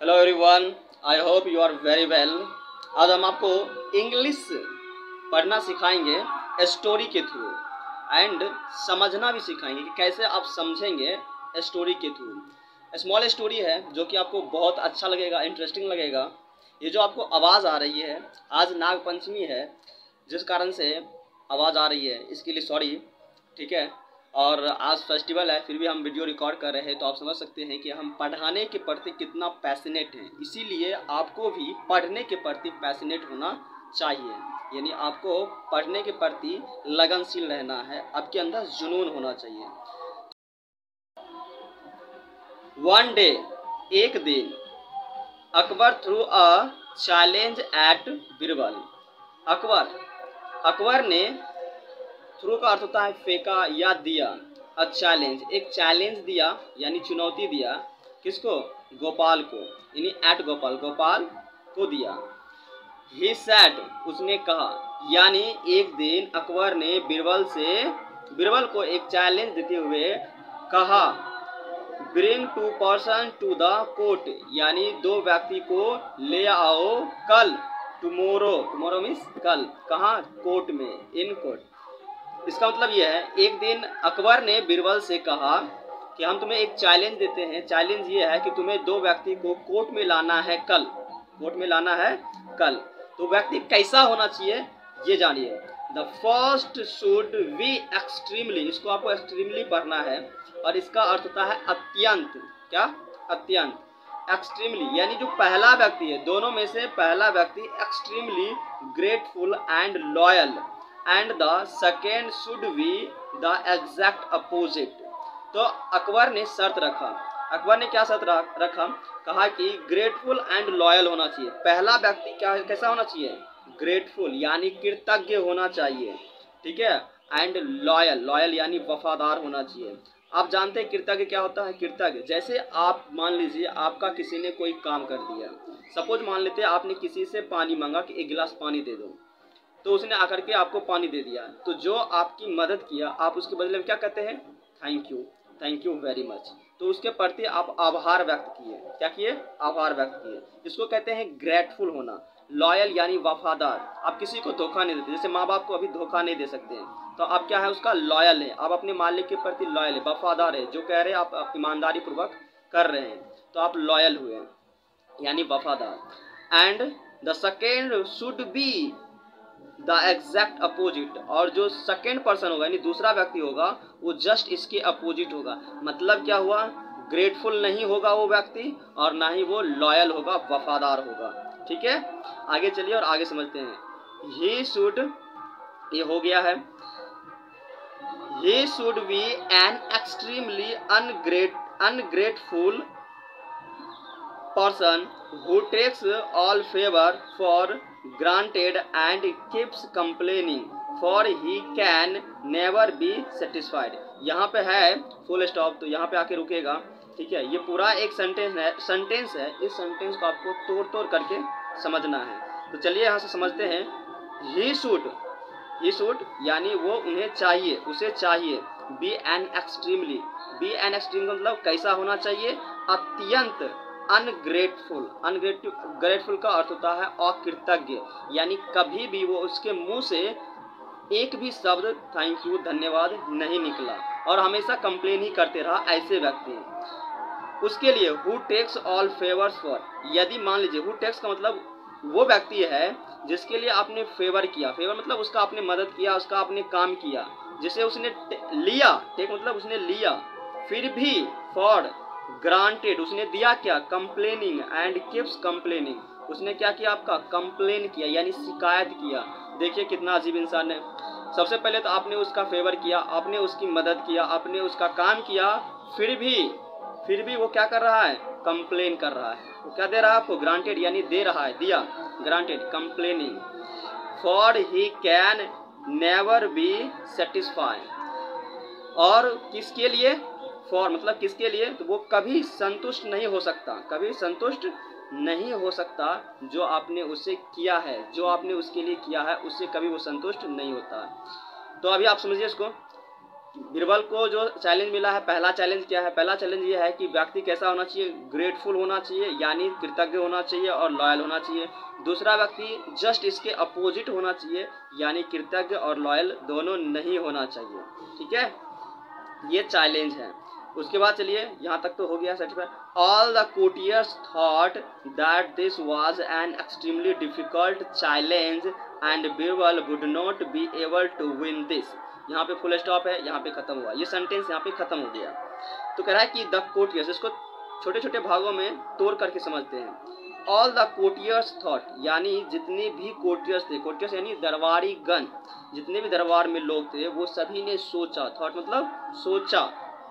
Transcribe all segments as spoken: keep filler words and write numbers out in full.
Hello everyone, I hope you are very well. आज हम आपको इंग्लिश पढ़ना सिखाएंगे स्टोरी के थ्रू एंड समझना भी सिखाएंगे कि कैसे आप समझेंगे स्टोरी के थ्रू। स्मॉल स्टोरी है जो कि आपको बहुत अच्छा लगेगा, इंटरेस्टिंग लगेगा। ये जो आपको आवाज़ आ रही है, आज नाग पंचमी है जिस कारण से आवाज़ आ रही है, इसके लिए सॉरी, ठीक है। और आज फेस्टिवल है फिर भी हम वीडियो रिकॉर्ड कर रहे हैं, तो आप समझ सकते हैं कि हम पढ़ाने के प्रति कितना पैशनेट हैं। इसीलिए आपको भी पढ़ने के प्रति पैशनेट होना चाहिए, यानी आपको पढ़ने के प्रति लगनशील रहना है, आपके अंदर जुनून होना चाहिए। वन डे, एक दिन, Akbar threw a challenge at Birbal. Akbar Akbar ने, थ्रू का अर्थ होता है फेंका या दिया, अ चैलेंज एक चैलेंज दिया यानी चुनौती दिया। किसको? गोपाल को, यानी एट गोपाल, गोपाल को दिया। ही सैड उसने कहा, यानी एक दिन अकबर ने बीरबल से बीरबल को एक चैलेंज देते हुए कहा, bring two person to the court, यानी दो व्यक्ति को ले आओ कल, टुमोरो, टुमोरो मीन्स कल, कहाँ? कोर्ट में, इन कोर्ट। इसका मतलब यह है, एक दिन अकबर ने बीरबल से कहा कि हम तुम्हें एक चैलेंज देते हैं। चैलेंज ये है कि तुम्हें दो व्यक्ति को कोर्ट में लाना है कल, कोर्ट में लाना है कल। तो व्यक्ति कैसा होना चाहिए ये जानिए। The first should be extremely, इसको आपको एक्सट्रीमली पढ़ना है और इसका अर्थ होता है अत्यंत। क्या? अत्यंत, एक्सट्रीमली, यानी जो पहला व्यक्ति है, दोनों में से पहला व्यक्ति extremely grateful and loyal, and the second should be the exact opposite. तो अकबर ने शर्त रखा, अकबर ने क्या शर्त रखा? कहा कि ग्रेटफुल एंड लॉयल होना चाहिए। पहला व्यक्ति क्या, कैसा होना चाहिए? ग्रेटफुल यानी कृतज्ञ होना चाहिए, ठीक है। एंड लॉयल, लॉयल यानी वफादार होना चाहिए। आप जानते हैं कृतज्ञ क्या होता है? कृतज्ञ जैसे आप मान लीजिए आपका किसी ने कोई काम कर दिया, सपोज मान लेते हैं आपने किसी से पानी मांगा कि एक गिलास पानी दे दो, तो उसने आकर के आपको पानी दे दिया। तो जो आपकी मदद किया, आप उसके बदले में क्या कहते हैं? Thank you, thank you very much. तो उसके प्रति आप आभार व्यक्त किए। क्या किए? आभार व्यक्त किए। इसको कहते हैं ग्रेटफुल होना। लॉयल यानी वफादार, आप किसी को धोखा नहीं देते, जैसे माँ बाप को अभी धोखा नहीं दे सकते हैं, तो आप क्या है? उसका लॉयल है, आप अपने मालिक के प्रति लॉयल है, वफादार है, जो कह रहे हैं आप ईमानदारी पूर्वक कर रहे हैं, तो आप लॉयल हुए यानी वफादार। And the second should be the exact opposite, और जो सेकेंड पर्सन होगा यानी दूसरा व्यक्ति होगा वो जस्ट इसके अपोजिट होगा। मतलब क्या हुआ? ग्रेटफुल नहीं होगा वो व्यक्ति और ना ही वो लॉयल होगा, वफादार होगा, ठीक है। आगे चलिए और आगे समझते हैं। ही शुड, ये हो गया है, he should be an extremely ungreat ungrateful person who takes all favor for granted and keeps complaining for he can never be satisfied। यहाँ पे है फुल स्टॉप, तो यहाँ पे आके रुकेगा, ठीक है। ये पूरा एक सेंटेंस है सेंटेंस है इस सेंटेंस को आपको तोड़ तोड़ करके समझना है। तो चलिए यहाँ से समझते हैं। ही शुड, ही शुड यानी वो उन्हें चाहिए, उसे चाहिए। Be an extremely, be an extreme मतलब कैसा होना चाहिए? अत्यंत अनग्रेटफुल, अनग्रेट ग्रेटफुल का अर्थ होता है अकृतज्ञ, यानी कभी भी वो उसके मुंह से एक भी शब्द थैंक यू, धन्यवाद नहीं निकला और हमेशा कंप्लेन ही करते रहा, ऐसे व्यक्ति। उसके लिए who takes all favours for, यदि मान लीजिए हु टेक्स का मतलब वो व्यक्ति है जिसके लिए आपने फेवर किया, फेवर मतलब उसका आपने मदद किया, उसका आपने काम किया, जिसे उसने लिया, टेक मतलब उसने लिया, फिर भी फॉर ग्रांटेड उसने दिया क्या? कंप्लेनिंग एंड कीप्स कंप्लेनिंग, उसने क्या किया? आपका कंप्लेन किया यानी शिकायत किया। देखिए कितना अजीब इंसान है। सबसे पहले तो आपने उसका फेवर किया, आपने उसकी मदद किया, आपने उसका काम किया, फिर भी फिर भी वो क्या कर रहा है? कंप्लेन कर रहा है। वो क्या दे रहा है आपको? ग्रांटेड यानी दे रहा है, दिया, granted, complaining. For he can never be satisfied, और किसके लिए? फॉर मतलब किसके लिए? तो वो कभी संतुष्ट नहीं हो सकता, कभी संतुष्ट नहीं हो सकता। जो आपने उससे किया है, जो आपने उसके लिए किया है, उससे कभी वो संतुष्ट नहीं होता। तो अभी आप समझिए इसको। बीरबल को जो चैलेंज मिला है, पहला चैलेंज क्या है? पहला चैलेंज ये है कि व्यक्ति कैसा होना चाहिए? ग्रेटफुल होना चाहिए, यानी कृतज्ञ होना चाहिए और लॉयल होना चाहिए। दूसरा व्यक्ति जस्ट इसके अपोजिट होना चाहिए, यानी कृतज्ञ और लॉयल दोनों नहीं होना चाहिए। ठीक है, ये चैलेंज है। उसके बाद चलिए, यहाँ तक तो हो गया certified. All the courtiers thought that this was an extremely difficult challenge and Birbal would not be able to win this. यहाँ पे फुल स्टॉप है, यहाँ पे खत्म हुआ, ये सेंटेंस यहाँ पे खत्म हो गया। तो कह रहा है कि द कोर्टियर्स, इसको छोटे छोटे भागों में तोड़ करके समझते हैं। ऑल द कोर्टियर्स थॉट, यानी जितने भी कोर्टियर्स थे, कोर्टियर्स यानी दरबारी गण, जितने भी दरबार में लोग थे वो सभी ने सोचा, थॉट मतलब सोचा,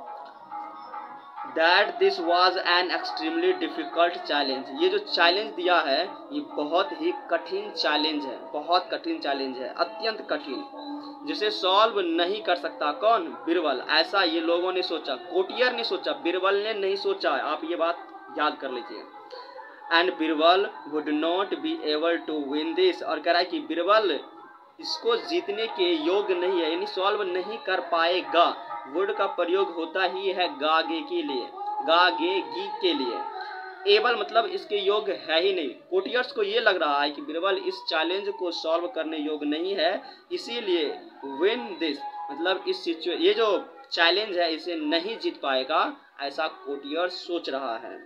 that this was an extremely difficult challenge, ये जो चैलेंज दिया है ये बहुत ही कठिन चैलेंज है, बहुत कठिन चैलेंज है, अत्यंत कठिन, जिसे सॉल्व नहीं कर सकता कौन? बीरबल। ऐसा ये लोगों ने सोचा, कोर्टियर ने सोचा, बीरबल ने नहीं सोचा। आप ये बात याद कर लीजिए। And Birbal would not be able to win this, और कह रहा है कि बीरबल इसको जीतने के योग्य नहीं है, यानी सॉल्व नहीं कर पाएगा। वुड का प्रयोग होता ही है गागे के लिए, गागेगी के लिए। एबल मतलब इसके योग्य है ही नहीं। कोर्टियर्स को ये लग रहा है कि बीरबल इस चैलेंज को सॉल्व करने योग्य नहीं है, इसीलिए विन दिस मतलब इस सिचुएशन, ये जो चैलेंज है इसे नहीं जीत पाएगा, ऐसा कोर्टियर सोच रहा है।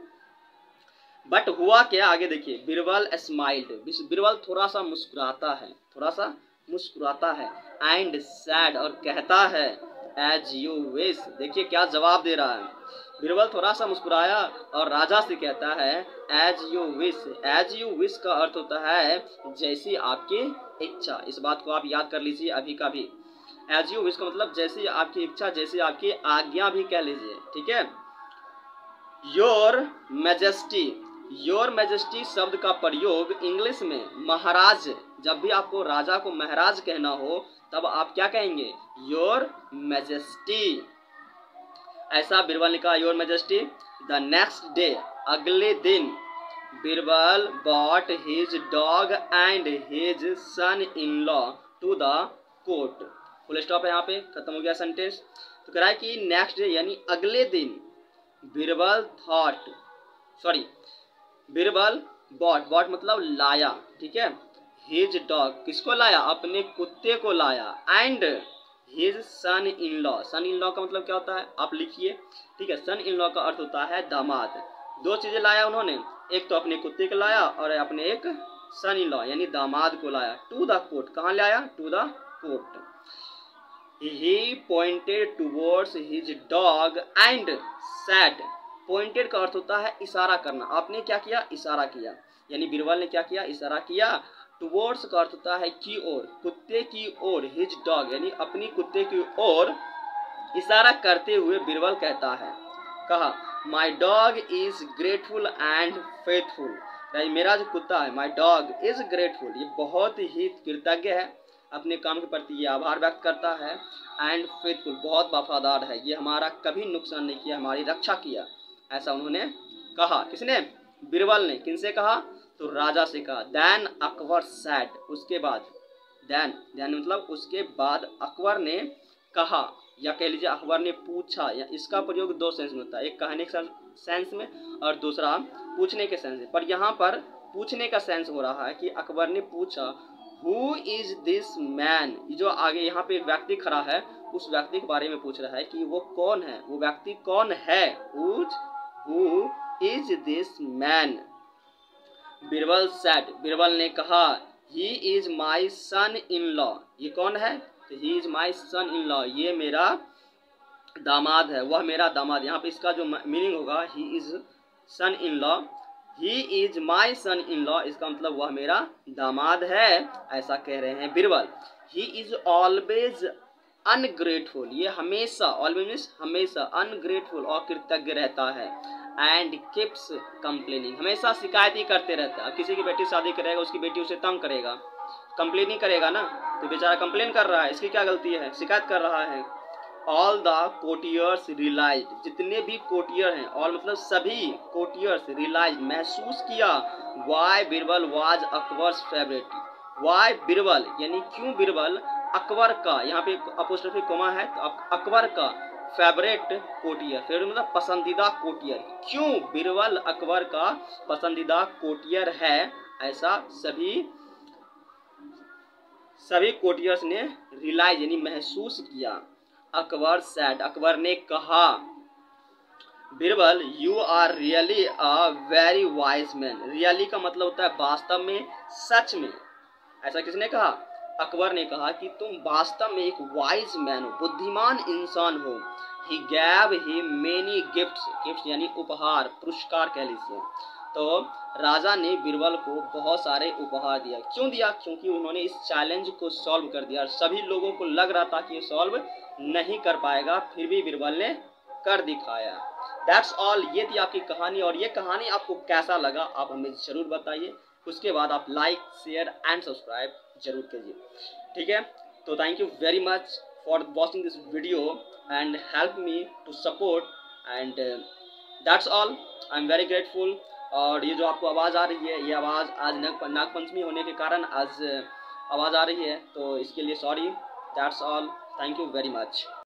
बट हुआ क्या? आगे देखिए। बीरबल स्माइल्ड, बीरबल थोड़ा सा मुस्कुराता है, थोड़ा सा मुस्कुराता है। एंड सैड, और कहता है एज यू विश। देखिए क्या जवाब दे रहा है। बीरबल थोड़ा सा मुस्कुराया और राजा से कहता है as you wish. As you wish का अर्थ होता है जैसी आपकी इच्छा। इस बात को आप याद कर लीजिए अभी का भी। एज यू विश का मतलब जैसी आपकी इच्छा, जैसी आपकी आज्ञा भी कह लीजिए। ठीक है। योर मैजेस्टी, योर मैजेस्टी शब्द का प्रयोग इंग्लिश में महाराज, जब भी आपको राजा को महाराज कहना हो तब आप क्या कहेंगे? Your majesty. ऐसा बीरबल ने कहा your majesty. The next day, अगले दिन, Birbal bought his dog and his son in law to the court. Full stop है, यहाँ पे खत्म हो गया सेंटेंस। तो कह रहा है कि नेक्स्ट डे यानी अगले दिन, Birbal thought, sorry Birbal bought, bought मतलब लाया, ठीक है, हिज डॉग, किसको लाया? अपने कुत्ते को लाया। And his son in law, son in law का मतलब क्या होता है आप लिखिए। ठीक है, सन इन लॉ का अर्थ होता है दामाद। दो चीजें लाया उन्होंने, एक तो अपने कुत्ते को लाया और अपने एक सन इन लॉ यानी दामाद को लाया। टू द कोर्ट, कहाँ लाया? To the court. He pointed towards his dog and said. Pointed का अर्थ होता है इशारा करना। आपने क्या किया? इशारा किया, यानी बीरबल ने क्या किया? इशारा किया। टुवर्ड्स का अर्थ होता है की ओर, कुत्ते की ओर। हिज डॉग यानी अपनी कुत्ते की ओर इशारा करते हुए बीरबल कहता है, कहा my dog is grateful and faithful. मेरा जो कुत्ता है, माई डॉग इज ग्रेटफुल, ये बहुत ही कृतज्ञ है, अपने काम के प्रति ये आभार व्यक्त करता है। एंड फेथफुल, बहुत वफादार है, ये हमारा कभी नुकसान नहीं किया, हमारी रक्षा किया, ऐसा उन्होंने कहा। किसने? बीरबल ने। किनसे कहा? तो राजा से कहा। देन अकबर सैड, उसके बाद, देन देन मतलब उसके बाद अकबर ने कहा, या कह लीजिए अकबर ने पूछा। या इसका प्रयोग दो सेंस में होता है, एक कहने के सेंस में और दूसरा पूछने के सेंस में। पर यहाँ पर पूछने का सेंस हो रहा है कि अकबर ने पूछा हु इज दिस मैन। जो आगे यहाँ पे एक व्यक्ति खड़ा है उस व्यक्ति के बारे में पूछ रहा है कि वो कौन है, वो व्यक्ति कौन है। Who is this man. Birbal said, Birbal ने कहा ही is my son in law. ये कौन है? तो ही is my son in law, ये मेरा दामाद है, वह मेरा दामाद। यहाँ पे इसका जो मीनिंग होगा he is son in law, he is my son in law, इसका मतलब वह मेरा दामाद है, ऐसा कह रहे हैं Birbal. He is always ungrateful, ये हमेशा, ऑलवेज मीन्स हमेशा, अनग्रेटफुल और कृतज्ञ रहता है। एंड कीप्स कंप्लेनिंग, हमेशा शिकायत ही करते रहता है। अब किसी की बेटी शादी करेगा, उसकी बेटी उसे तंग करेगा, कंप्लेन ही करेगा ना, तो बेचारा कंप्लेन कर रहा है, इसकी क्या गलती है? शिकायत कर रहा है। ऑल द कोर्टियर्स रियलाइज, जितने भी कोर्टियर हैं, ऑल मतलब सभी कोर्टियर्स रियलाइज महसूस किया, why Birbal was Akbar's favourite, why Birbal यानी क्यों बीरबल अकबर का, यहाँ पे अपोस्ट्रोफी कोमा है तो अकबर का फेवरेट कोटियर, फेवरेट मतलब पसंदीदा कोटियर, क्यों बीरबल अकबर का पसंदीदा कोटियर है, ऐसा सभी सभी कोटियर्स ने रियलाइज यानी महसूस किया। अकबर सैड, अकबर ने कहा, Birbal you are really a very wise man. Really का मतलब होता है वास्तव में, सच में। ऐसा किसने कहा? अकबर ने कहा कि तुम वास्तव में एक वाइज मैन हो, बुद्धिमान इंसान हो। He gave he many gifts, gifts यानी उपहार, पुरस्कार कह लीजिए। तो राजा ने बीरबल को बहुत सारे उपहार दिया। क्यों दिया? क्योंकि उन्होंने इस चैलेंज को सॉल्व कर दिया। सभी लोगों को लग रहा था कि ये सॉल्व नहीं कर पाएगा, फिर भी बीरबल ने कर दिखाया। दैट्स ऑल, ये थी आपकी कहानी। और ये कहानी आपको कैसा लगा आप हमें ज़रूर बताइए। उसके बाद आप लाइक, शेयर एंड सब्सक्राइब जरूर कीजिए, ठीक है। तो thank you very much for watching this video and help me to support and that's all. I am very grateful. और ये जो आपको आवाज़ आ रही है, ये आवाज़ आज नाग नागपंचमी होने के कारण आज आवाज़ आ रही है, तो इसके लिए sorry. That's all, thank you very much.